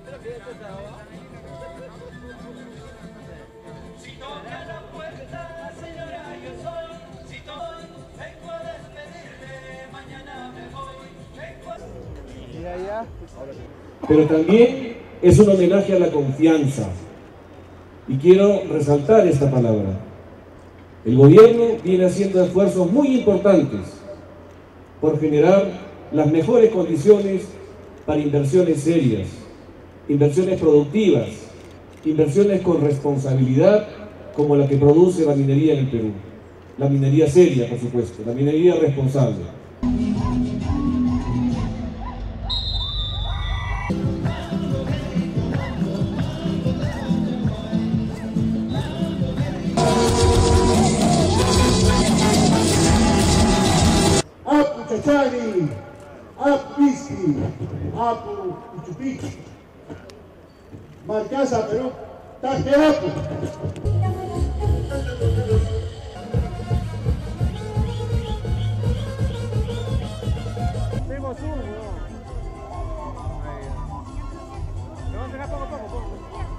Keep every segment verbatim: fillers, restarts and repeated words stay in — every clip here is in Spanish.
Si toca la puerta, señora, yo soy. Si toy, vengo a despedirme, mañana me voy. Vengo a... Pero también es un homenaje a la confianza. Y quiero resaltar esta palabra. El gobierno viene haciendo esfuerzos muy importantes por generar las mejores condiciones para inversiones serias, inversiones productivas, inversiones con responsabilidad como la que produce la minería en el Perú. La minería seria, por supuesto, la minería responsable. Apu Chachani, Apu Pisqui, Apu Uchupichi, Marcasa Perú, Taje Apu. Tengo azul, weón. Le vamos a dejar poco a poco, poco.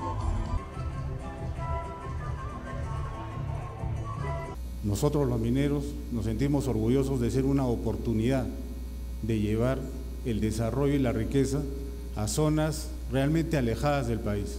Nosotros los mineros nos sentimos orgullosos de ser una oportunidad de llevar el desarrollo y la riqueza a zonas realmente alejadas del país.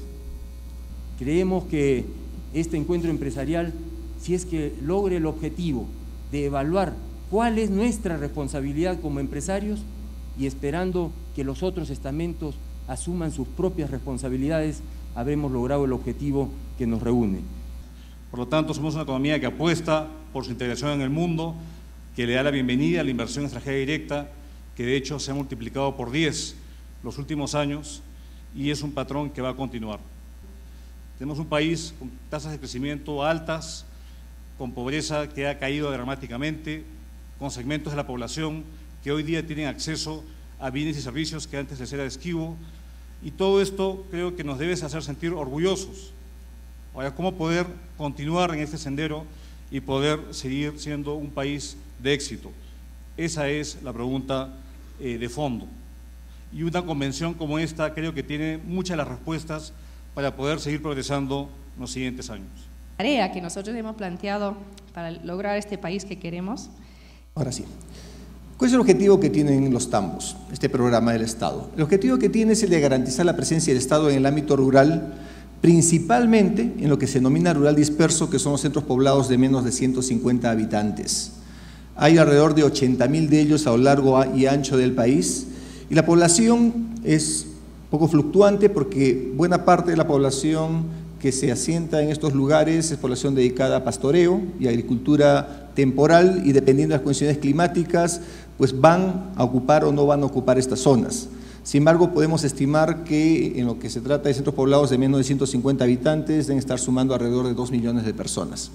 Creemos que este encuentro empresarial, si es que logre el objetivo de evaluar cuál es nuestra responsabilidad como empresarios y esperando que los otros estamentos asuman sus propias responsabilidades, habremos logrado el objetivo que nos reúne. Por lo tanto, somos una economía que apuesta por su integración en el mundo, que le da la bienvenida a la inversión extranjera directa, que de hecho se ha multiplicado por diez los últimos años y es un patrón que va a continuar. Tenemos un país con tasas de crecimiento altas, con pobreza que ha caído dramáticamente, con segmentos de la población que hoy día tienen acceso a bienes y servicios que antes les era esquivo, y todo esto creo que nos debe hacer sentir orgullosos. Ahora, ¿cómo poder continuar en este sendero y poder seguir siendo un país de éxito? Esa es la pregunta eh, de fondo. Y una convención como esta creo que tiene muchas de las respuestas para poder seguir progresando en los siguientes años. La tarea que nosotros hemos planteado para lograr este país que queremos. Ahora sí. ¿Cuál es el objetivo que tienen los tambos, este programa del Estado? El objetivo que tiene es el de garantizar la presencia del Estado en el ámbito rural, principalmente en lo que se denomina rural disperso, que son los centros poblados de menos de ciento cincuenta habitantes. Hay alrededor de ochenta mil de ellos a lo largo y ancho del país, y la población es poco fluctuante porque buena parte de la población que se asienta en estos lugares es población dedicada a pastoreo y agricultura temporal, y dependiendo de las condiciones climáticas, pues van a ocupar o no van a ocupar estas zonas. Sin embargo, podemos estimar que en lo que se trata de centros poblados de menos de ciento cincuenta habitantes deben estar sumando alrededor de dos millones de personas.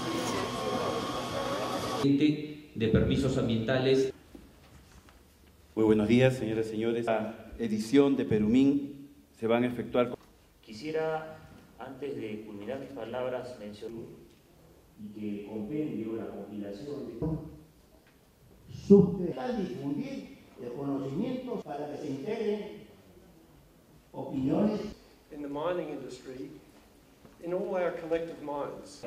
De permisos ambientales. Muy buenos días, señoras y señores. La edición de Perumín se van a efectuar. Quisiera, antes de culminar mis palabras, mencionar y que el compendio, la compilación de difundir el conocimiento para que se integren opiniones. In the mining industry, in all our collective minds.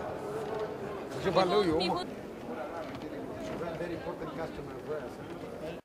Very important customer for us.